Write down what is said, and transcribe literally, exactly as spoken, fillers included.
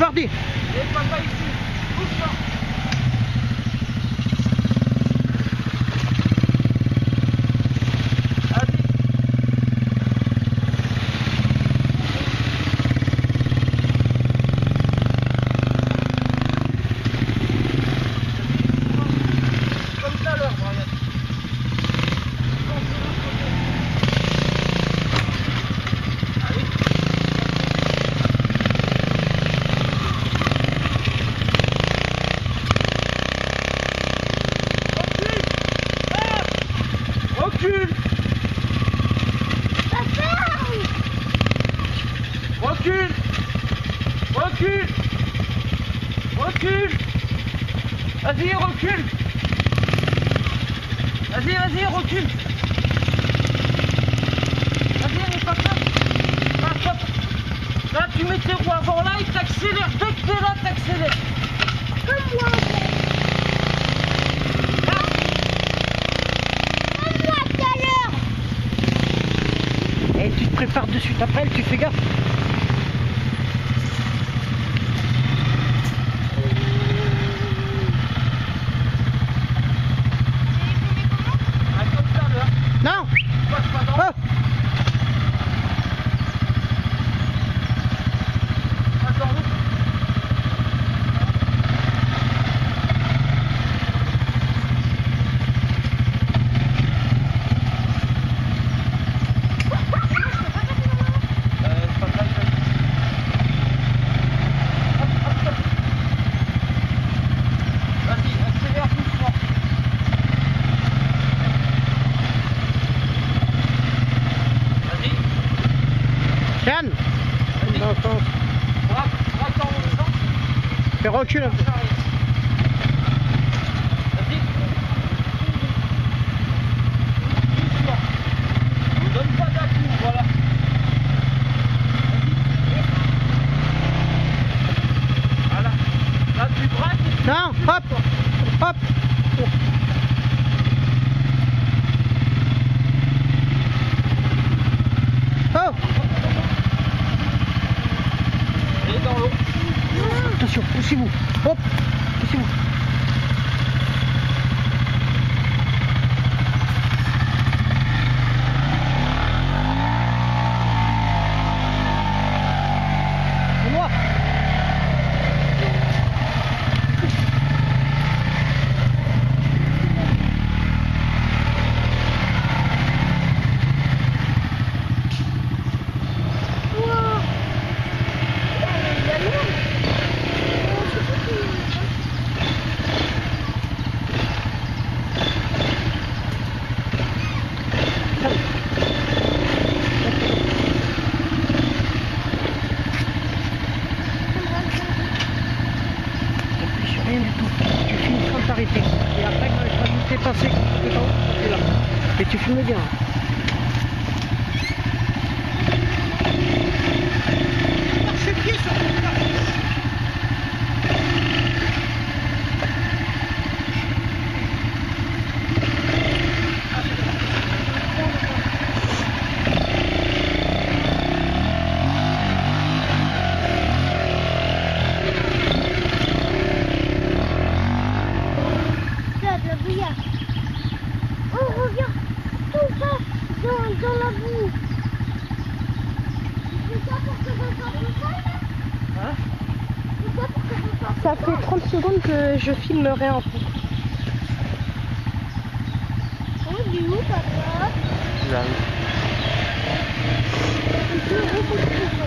parti. Et papa ici, bouge-toi. Recule. Recule. Recule. Recule. Vas-y, recule. Vas-y, vas-y, recule. Vas-y, n'aie pas peur. Ah, stop. Là, tu mets tes roues avant là et t'accélères. Dès que t'es là, t'accélères. Comme moi. Et tu te prépares de suite après, tu fais gaffe. Ah, comme ça, là. Non. Passe pas dans. Oh. Passe dans l'eau. Yann. Dans le sens. Braque, braque dans l'autre sens. Fais recul un peu. Vas-y. Doucement. Donne pas d'un-coup, voilà. Vas-y. Voilà. Là, tu braques et tu... Non, hop, hop. Oh. Et dans l'eau. Attention, poussez-vous. Hop, poussez-vous. C'est moi. T'appuies sur rien du tout. Tu filmes sans t'arrêter. Et après, quand je vais te passer, tu es là. Et tu filmes bien. Marche le pied sur ton plat. De la bouillarde. Oh, regarde tout ça dans, dans la boue. C'est ça pour que je fasse ça là? Hein? C'est ça pour que je fasse Ça fait trente secondes que je filmerai un peu. Oh, il est où, papa? Là. Il est où, papa?